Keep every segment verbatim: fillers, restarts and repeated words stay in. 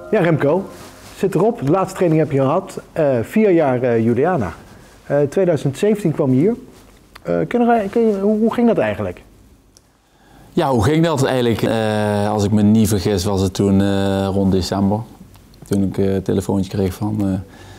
Ja, Remco, zit erop. De laatste training heb je gehad. Uh, vier jaar uh, Juliana. Uh, twintig zeventien kwam je hier. Uh, kun je, kun je, hoe, hoe ging dat eigenlijk? Ja, hoe ging dat eigenlijk? Uh, als ik me niet vergis was het toen uh, rond december. Toen ik uh, een telefoontje kreeg van uh,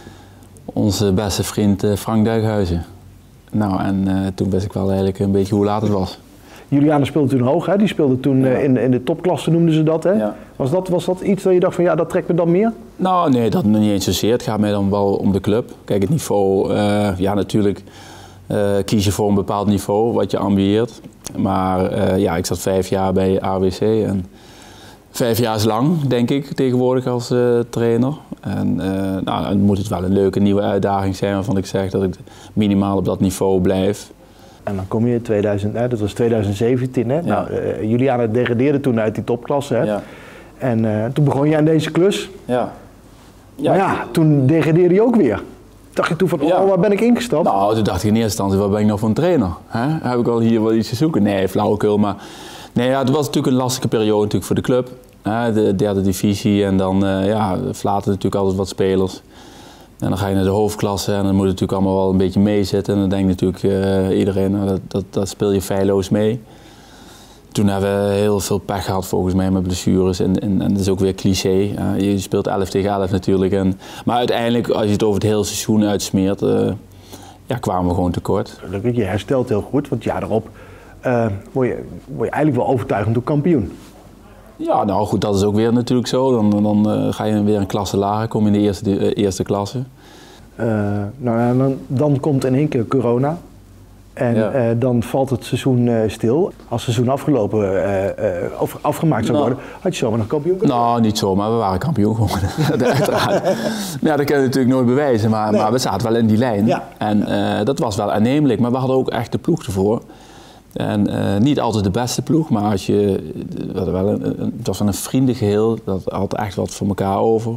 onze beste vriend uh, Frank Duikhuizen. Nou, en uh, toen wist ik wel eigenlijk een beetje hoe laat het was. Juliana speelde toen hoog, hè? Die speelde toen uh, in, in de topklasse, noemden ze dat, hè? Ja. Was dat, was dat iets dat je dacht van ja, dat trekt me dan meer? Nou, nee, dat niet eens zozeer. Het gaat mij dan wel om de club. Kijk, het niveau, uh, ja natuurlijk uh, kies je voor een bepaald niveau wat je ambieert. Maar uh, ja, ik zat vijf jaar bij A W C en vijf jaar is lang, denk ik, tegenwoordig als uh, trainer. En uh, nou, dan moet het wel een leuke nieuwe uitdaging zijn waarvan ik zeg dat ik minimaal op dat niveau blijf. En dan kom je in tweeduizend, hè, dat was twintig zeventien, hè? Ja. Nou, uh, Juliana degradeerde toen uit die topklasse, hè? Ja. En uh, toen begon je aan deze klus. Ja. Ja. Maar ja, toen degradeerde je ook weer. Dacht je toen van, oh, ja. waar ben ik ingestapt? Nou, toen dacht ik in eerste instantie, wat ben ik nou voor een trainer? Hè? Heb ik al hier wel iets te zoeken? Nee, flauwekul, maar... Nee, ja, het was natuurlijk een lastige periode natuurlijk voor de club. Hè? De derde divisie en dan uh, ja, flaten natuurlijk altijd wat spelers. En dan ga je naar de hoofdklasse en dan moet het natuurlijk allemaal wel een beetje meezitten. En dan denkt natuurlijk uh, iedereen, nou, dat, dat, dat speel je feilloos mee. Toen hebben we heel veel pech gehad volgens mij met blessures en, en, en dat is ook weer cliché. Uh, je speelt elf tegen elf natuurlijk. En, maar uiteindelijk, als je het over het hele seizoen uitsmeert, uh, ja, kwamen we gewoon tekort. Je herstelt heel goed, want ja, daarop uh, word, je, word je eigenlijk wel overtuigend door kampioen. Ja, nou goed, dat is ook weer natuurlijk zo. Dan, dan uh, ga je weer een klasse lager, kom je in de eerste, de, uh, eerste klasse. Uh, nou, dan, dan komt in één keer corona. En ja. uh, dan valt het seizoen uh, stil. Als het seizoen afgelopen, uh, uh, af, afgemaakt zou nou, worden, had je zomaar nog kampioen kunnen worden? Nou, niet zomaar, we waren kampioen geworden. Uiteraard. Ja, dat kun je natuurlijk nooit bewijzen, maar, nee. maar we zaten wel in die lijn. Ja. En uh, dat was wel aannemelijk, maar we hadden ook echt de ploeg ervoor. En uh, niet altijd de beste ploeg, maar als je, we wel een, een, het was wel een vriendengeheel, dat had echt wat voor elkaar over.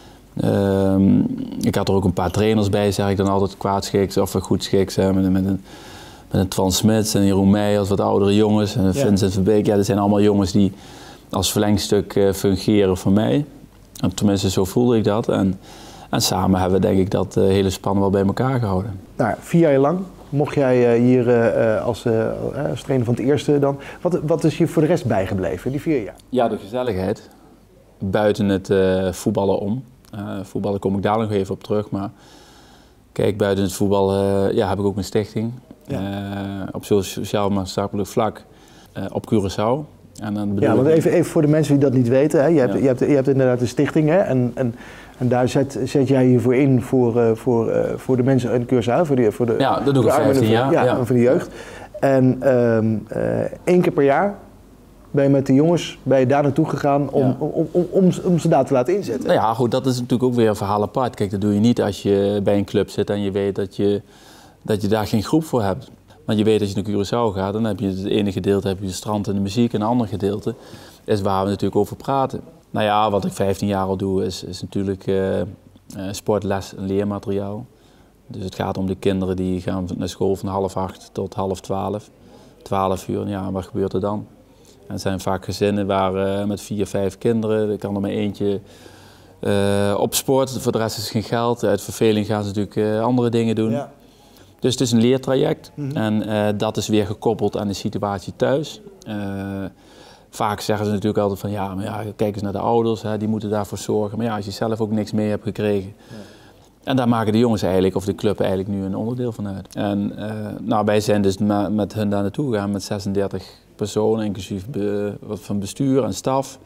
Uh, ik had er ook een paar trainers bij, zeg ik dan altijd, kwaadschiks of goedschiks. Met, met een Met een Twan Smits en Jeroen Meijers, wat oudere jongens. En Vincent ja. Verbeek, ja, dat zijn allemaal jongens die als verlengstuk uh, fungeren voor mij. En tenminste, zo voelde ik dat. En, en samen hebben we denk ik dat uh, hele span wel bij elkaar gehouden. Nou, vier jaar lang mocht jij uh, hier uh, als, uh, als trainer van het eerste dan. Wat, wat is je voor de rest bijgebleven, die vier jaar? Ja, de gezelligheid. Buiten het uh, voetballen om. Uh, voetballen kom ik daar nog even op terug. Maar kijk, buiten het voetbal uh, ja, heb ik ook een stichting. Ja. Uh, op sociaal-maatschappelijk vlak uh, op Curaçao. En dan ja, want even, even voor de mensen die dat niet weten. Hè. Je, hebt, ja. je, hebt, je hebt inderdaad een stichting, hè. En, en, en daar zet, zet jij je voor in voor, uh, voor, uh, voor de mensen in Curaçao. Voor de, voor de, ja, dat doe ik al vijftien jaar. Ja, ja. Voor de jeugd. En um, uh, één keer per jaar ben je met de jongens ben je daar naartoe gegaan om, ja. om, om, om, om, om ze daar te laten inzetten. Nou ja, goed, dat is natuurlijk ook weer een verhaal apart. Kijk, dat doe je niet als je bij een club zit en je weet dat je... dat je daar geen groep voor hebt. Want je weet dat je naar Curaçao gaat, dan heb je het ene gedeelte heb je het strand en de muziek en een ander gedeelte is waar we natuurlijk over praten. Nou ja, wat ik vijftien jaar al doe is, is natuurlijk uh, uh, sportles en leermateriaal. Dus het gaat om de kinderen die gaan naar school van half acht tot half twaalf. Twaalf uur, ja, wat gebeurt er dan? En het zijn vaak gezinnen waar uh, met vier, vijf kinderen, er kan er maar eentje uh, op sport, voor de rest is geen geld. Uit verveling gaan ze natuurlijk uh, andere dingen doen. Ja. Dus het is een leertraject mm-hmm. en uh, dat is weer gekoppeld aan de situatie thuis. Uh, vaak zeggen ze natuurlijk altijd van ja, maar ja, kijk eens naar de ouders, hè, die moeten daarvoor zorgen. Maar ja, als je zelf ook niks mee hebt gekregen. Ja. En daar maken de jongens eigenlijk, of de club eigenlijk nu een onderdeel van uit. En uh, nou, wij zijn dus ma- met hun daar naartoe gegaan met zesendertig personen, inclusief be- wat van bestuur en staf.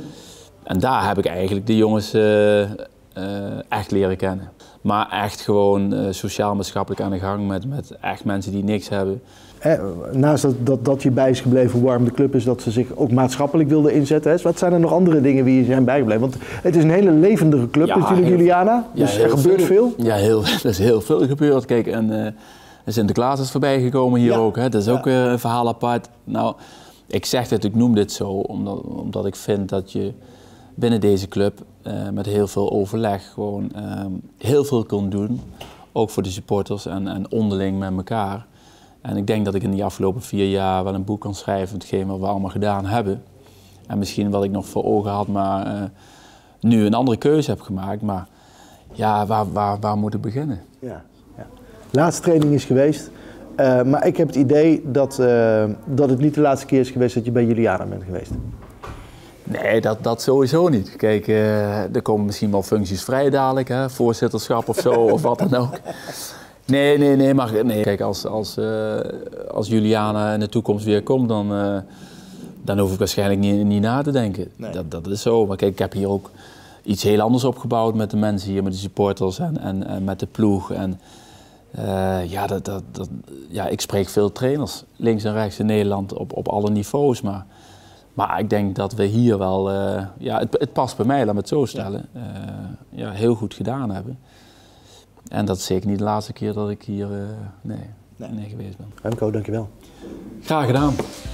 En daar heb ik eigenlijk de jongens uh, uh, echt leren kennen. Maar echt gewoon uh, sociaal-maatschappelijk aan de gang met, met echt mensen die niks hebben. Eh, naast dat, dat, dat je bij is gebleven hoe warm de club is, dat ze zich ook maatschappelijk wilden inzetten. Hè? Wat zijn er nog andere dingen die je zijn bijgebleven? Want het is een hele levendige club ja, natuurlijk, heel, Juliana. Dus ja, er gebeurt veel. veel. Ja, heel, er is heel veel gebeurd. Kijk, en uh, Sinterklaas is voorbij gekomen hier ja. ook. Hè? Dat is ja. ook uh, een verhaal apart. Nou, ik zeg dat, ik noem dit zo, omdat, omdat ik vind dat je binnen deze club uh, met heel veel overleg gewoon uh, heel veel kon doen. Ook voor de supporters en, en onderling met elkaar. En ik denk dat ik in die afgelopen vier jaar wel een boek kan schrijven van hetgeen wat we allemaal gedaan hebben. En misschien wat ik nog voor ogen had, maar uh, nu een andere keuze heb gemaakt. Maar ja, waar, waar, waar moet ik beginnen? Ja, ja. Laatste training is geweest. Uh, maar ik heb het idee dat, uh, dat het niet de laatste keer is geweest dat je bij Juliana bent geweest. Nee, dat, dat sowieso niet. Kijk, uh, er komen misschien wel functies vrij dadelijk, hè? Voorzitterschap of zo, of wat dan ook. Nee, nee, nee, maar nee. Kijk, als, als, uh, als Juliana in de toekomst weer komt, dan, uh, dan hoef ik waarschijnlijk niet, niet na te denken. Nee. Dat, dat is zo. Maar kijk, ik heb hier ook iets heel anders opgebouwd met de mensen hier, met de supporters en, en, en met de ploeg. En, uh, ja, dat, dat, dat, ja, ik spreek veel trainers, links en rechts in Nederland, op, op alle niveaus. Maar, maar ik denk dat we hier wel, uh, ja, het, het past bij mij, laat me het zo stellen, uh, ja, heel goed gedaan hebben. En dat is zeker niet de laatste keer dat ik hier uh, nee, nee. nee geweest ben. Remco, dankjewel. Graag gedaan.